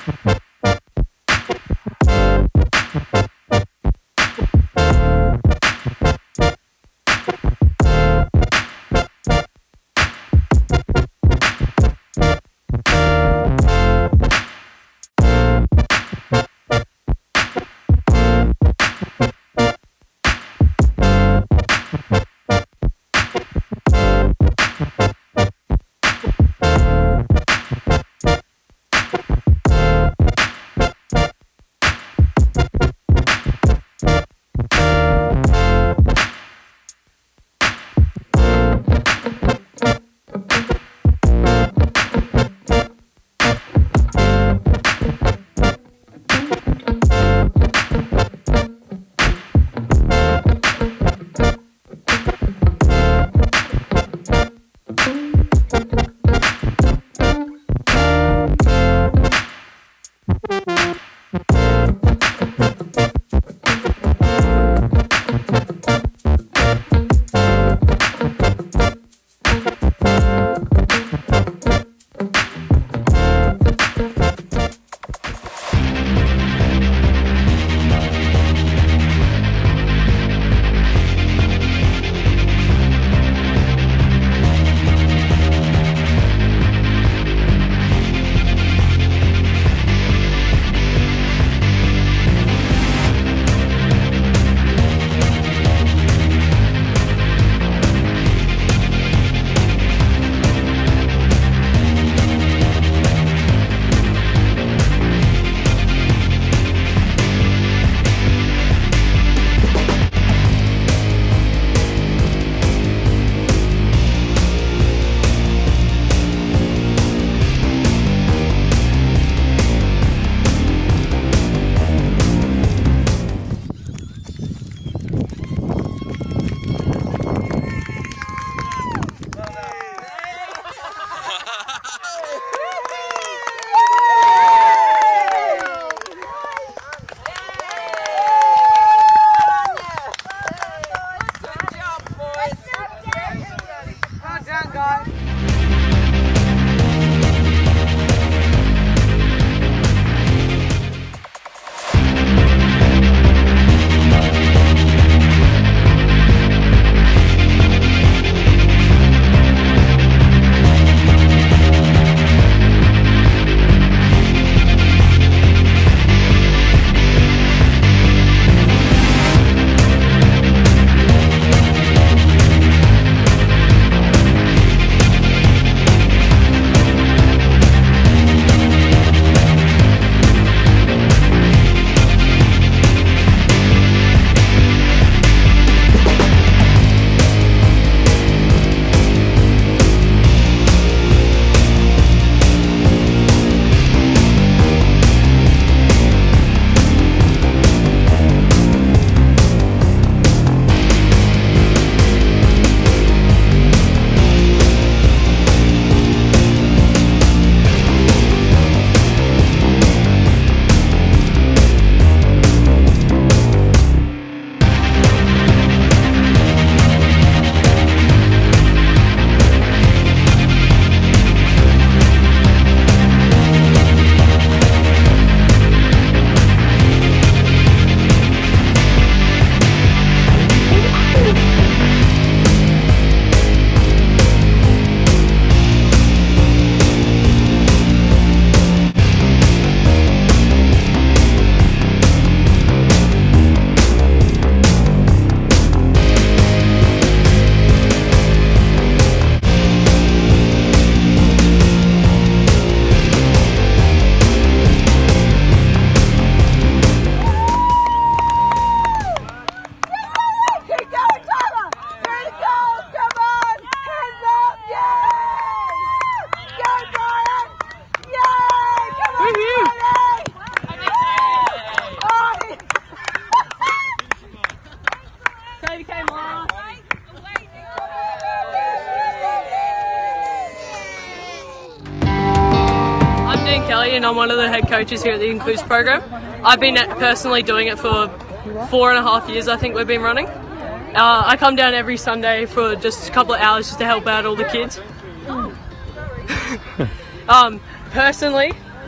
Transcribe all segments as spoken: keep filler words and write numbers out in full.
And I'm one of the head coaches here at the Includes program. I've been personally doing it for four and a half years, I think we've been running. Uh, I come down every Sunday for just a couple of hours just to help out all the kids. um, personally,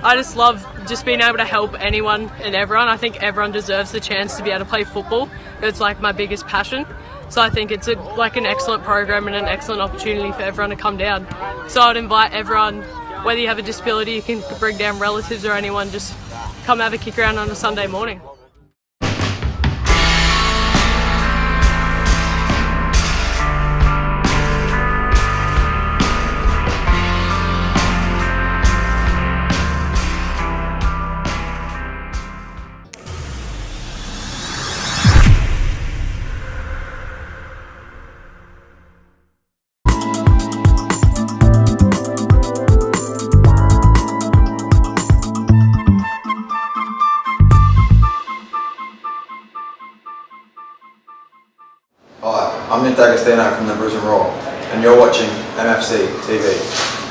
I just love just being able to help anyone and everyone. I think everyone deserves the chance to be able to play football. It's like my biggest passion. So I think it's a, like an excellent program and an excellent opportunity for everyone to come down. So I'd invite everyone, whether you have a disability, you can bring down relatives or anyone, just come have a kick around on a Sunday morning. Hi, I'm Nick D'Agostino from the Brisbane Roar, and you're watching M F C T V.